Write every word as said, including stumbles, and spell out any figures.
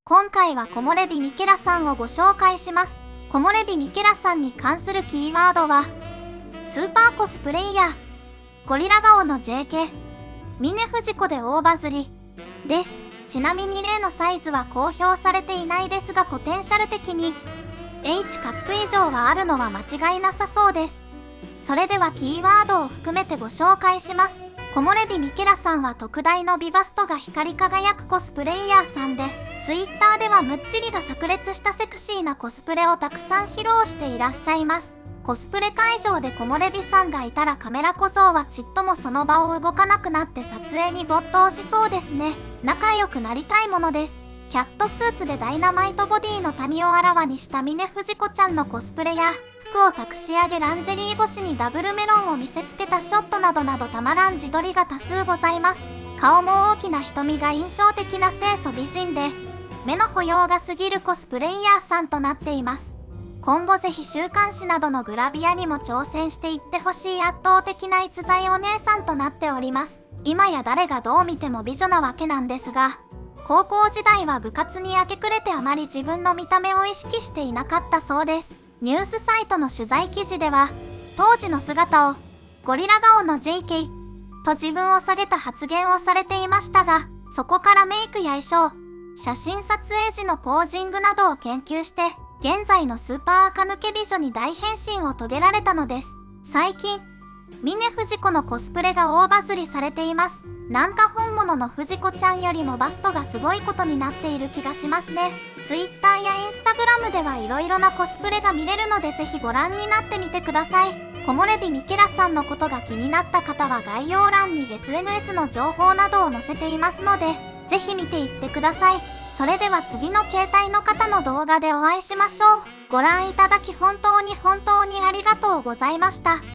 今回は木漏れ日ミケラさんをご紹介します。木漏れ日ミケラさんに関するキーワードは、スーパーコスプレイヤー、ゴリラ顔の ジェーケー、峰不二子で大バズり、です。ちなみに例のサイズは公表されていないですが、ポテンシャル的に H カップ以上はあるのは間違いなさそうです。それではキーワードを含めてご紹介します。木漏れ日ミケラさんは特大の美バストが光り輝くコスプレイヤーさんで、Twitter ではむっちりが炸裂したセクシーなコスプレをたくさん披露していらっしゃいます。コスプレ会場で木漏れ日さんがいたらカメラ小僧はちっともその場を動かなくなって撮影に没頭しそうですね。仲良くなりたいものです。キャットスーツでダイナマイトボディの民をあらわにした峰不二子ちゃんのコスプレや、服を託し上げランジェリー越しにダブルメロンを見せつけたショットなどなどたまらん自撮りが多数ございます。顔も大きな瞳が印象的な清楚美人で、目の保養が過ぎるコスプレイヤーさんとなっています。今後ぜひ週刊誌などのグラビアにも挑戦していってほしい圧倒的な逸材お姉さんとなっております。今や誰がどう見ても美女なわけなんですが、高校時代は部活に明け暮れてあまり自分の見た目を意識していなかったそうです。ニュースサイトの取材記事では、当時の姿をゴリラ顔の ジェーケー と自分を下げた発言をされていましたが、そこからメイクや衣装、写真撮影時のポージングなどを研究して、現在のスーパー垢抜け美女に大変身を遂げられたのです。最近、峰不二子のコスプレが大バズりされています。なんか本物の不二子ちゃんよりもバストがすごいことになっている気がしますね。Twitter や Instagram ではいろいろなコスプレが見れるのでぜひご覧になってみてください。木漏れ日ミケラさんのことが気になった方は概要欄に エスエヌエス の情報などを載せていますので、ぜひ見ていってください。それでは次の携帯の方の動画でお会いしましょう。ご覧いただき本当に本当にありがとうございました。